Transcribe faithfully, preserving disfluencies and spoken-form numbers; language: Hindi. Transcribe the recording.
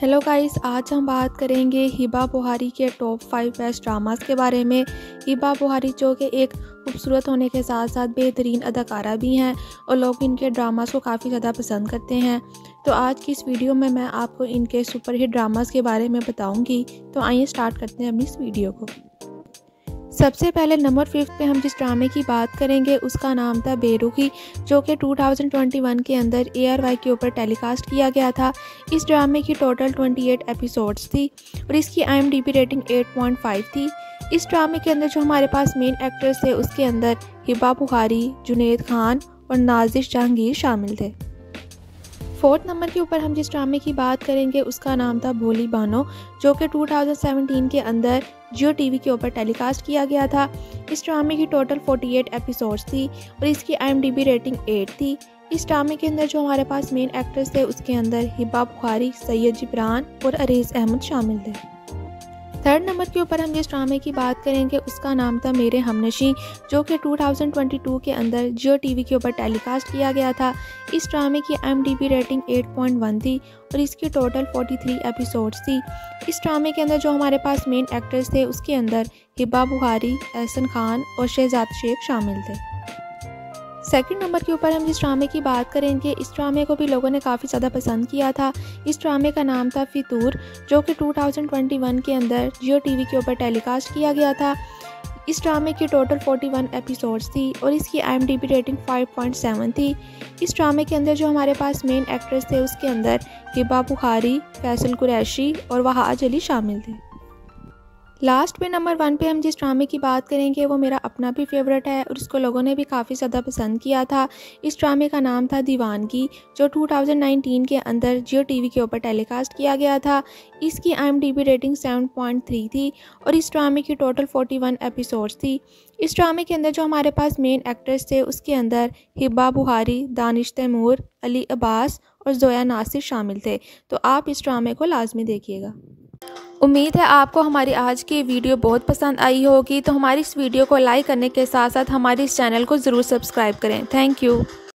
हेलो गाइस, आज हम बात करेंगे हिबा बुहारी के टॉप फाइव बेस्ट ड्रामास के बारे में। हिबा बुहारी जो कि एक खूबसूरत होने के साथ साथ बेहतरीन अदाकारा भी हैं और लोग इनके ड्रामास को काफ़ी ज़्यादा पसंद करते हैं। तो आज की इस वीडियो में मैं आपको इनके सुपरहिट ड्रामास के बारे में बताऊंगी। तो आइए स्टार्ट करते हैं अपनी इस वीडियो को। सबसे पहले नंबर फिफ्थ पे हम जिस ड्रामे की बात करेंगे उसका नाम था बेरुखी, जो कि दो हज़ार इक्कीस के अंदर ए आर वाई के ऊपर टेलीकास्ट किया गया था। इस ड्रामे की टोटल अट्ठाईस एपिसोड्स थी और इसकी I M D B rating आठ पॉइंट पाँच थी। इस ड्रामे के अंदर जो हमारे पास मेन एक्टर्स थे उसके अंदर हिबा बुहारी, जुनैद खान और नाजिश जहांगीर शामिल थे। फोर्थ नंबर के ऊपर हम जिस ड्रामे की बात करेंगे उसका नाम था भोली बानो, जो कि दो हज़ार सत्रह के अंदर जियो टीवी के ऊपर टेलीकास्ट किया गया था। इस ड्रामे की टोटल अड़तालीस एपिसोड्स थी और इसकी I M D B rating आठ थी। इस ड्रामे के अंदर जो हमारे पास मेन एक्टर्स थे उसके अंदर हिबा बुखारी, सैयद जिब्रान और अरीज अहमद शामिल थे। थर्ड नंबर के ऊपर हम जिस ड्रामे की बात करेंगे उसका नाम था मेरे हमनशी, जो कि दो हज़ार बाईस के अंदर जियो टीवी के ऊपर टेलीकास्ट किया गया था। इस ड्रामे की I M D B rating आठ पॉइंट एक थी और इसकी टोटल तैंतालीस एपिसोड्स थी। इस ड्रामे के अंदर जो हमारे पास मेन एक्टर्स थे उसके अंदर हिबा बुहारी, एहसन खान और शहजाद शेख शामिल थे। सेकंड नंबर के ऊपर हम जिस ड्रामे की बात करेंगे इस ड्रामे को भी लोगों ने काफ़ी ज़्यादा पसंद किया था। इस ड्रामे का नाम था फितूर, जो कि दो हज़ार इक्कीस के अंदर जियो टीवी के ऊपर टेलीकास्ट किया गया था। इस ड्रामे की टोटल इकतालीस एपिसोड्स थी और इसकी I M D B rating पाँच पॉइंट सात थी। इस ड्रामे के अंदर जो हमारे पास मेन एक्टर्स थे उसके अंदर हिबा बुखारी, फैसल कुरैशी और वहाज अली शामिल थे। लास्ट पे नंबर वन पे हम जिस ड्रामे की बात करेंगे वो मेरा अपना भी फेवरेट है और इसको लोगों ने भी काफ़ी ज़्यादा पसंद किया था। इस ड्रामे का नाम था दीवानगी, जो दो हज़ार उन्नीस के अंदर जियो टीवी के ऊपर टेलीकास्ट किया गया था। इसकी I M D B rating सात पॉइंट तीन थी और इस ड्रामे की टोटल इकतालीस एपिसोड्स थी। इस ड्रामे के अंदर जो हमारे पास मेन एक्टर्स थे उसके अंदर हिबा बुहारी, दानिश तैमूर, अली अब्बास और जोया नासिर शामिल थे। तो आप इस ड्रामे को लाजमी देखिएगा। उम्मीद है आपको हमारी आज की वीडियो बहुत पसंद आई होगी। तो हमारी इस वीडियो को लाइक करने के साथ साथ हमारे इस चैनल को ज़रूर सब्सक्राइब करें। Thank you.